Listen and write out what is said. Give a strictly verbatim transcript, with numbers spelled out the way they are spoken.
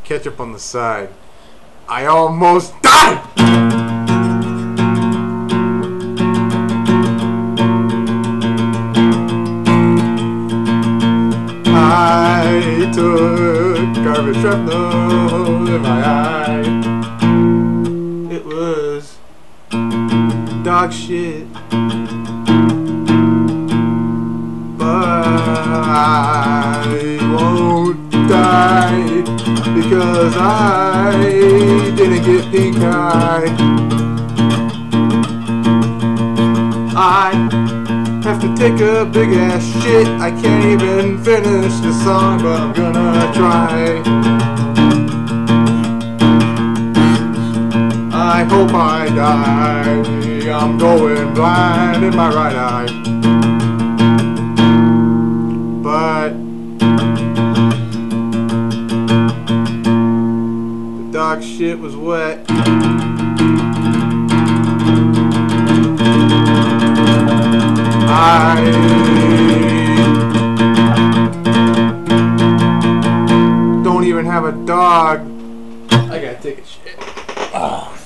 ketchup on the side. I almost died! I took garbage shrapnel in my eye. It was dog shit. I won't die because I didn't get pink eye. I have to take a big ass shit. I can't even finish the song, but I'm gonna try. I hope I die. I'm going blind in my right eye. But the dog shit was wet. I don't even have a dog. I gotta take a shit. Oh.